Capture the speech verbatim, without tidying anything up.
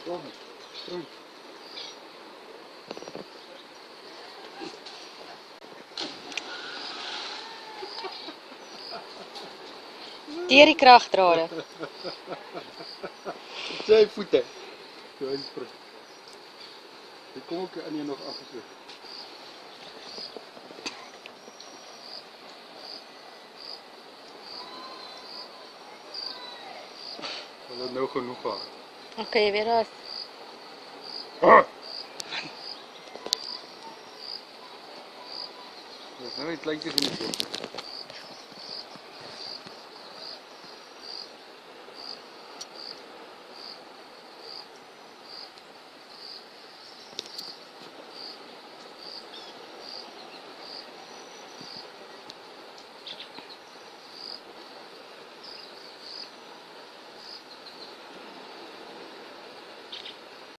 Kom, spring. Deur die kragdrade. Sy voete. So hy spring. Hy kom ook in jy nog afgesoek. Hulle het nou genoeg gehad. Ok, jy weet dat. Ah! Dis nou iets kleintjies in die boek.